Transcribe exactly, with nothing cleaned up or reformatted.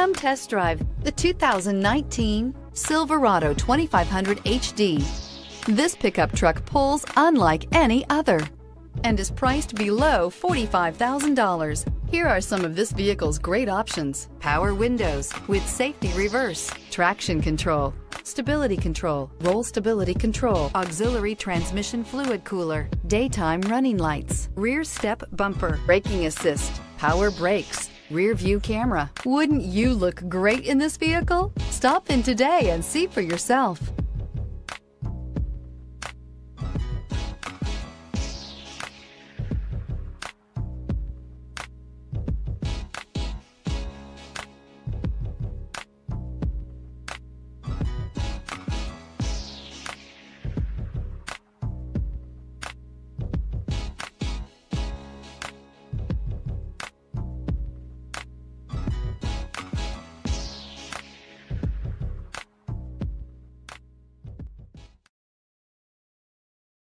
Come test drive the two thousand nineteen Silverado twenty-five hundred H D. This pickup truck pulls unlike any other and is priced below forty-five thousand dollars. Here are some of this vehicle's great options: power windows with safety reverse, traction control, stability control, roll stability control, auxiliary transmission fluid cooler, daytime running lights, rear step bumper, braking assist, power brakes, rear view camera. Wouldn't you look great in this vehicle? Stop in today and see for yourself.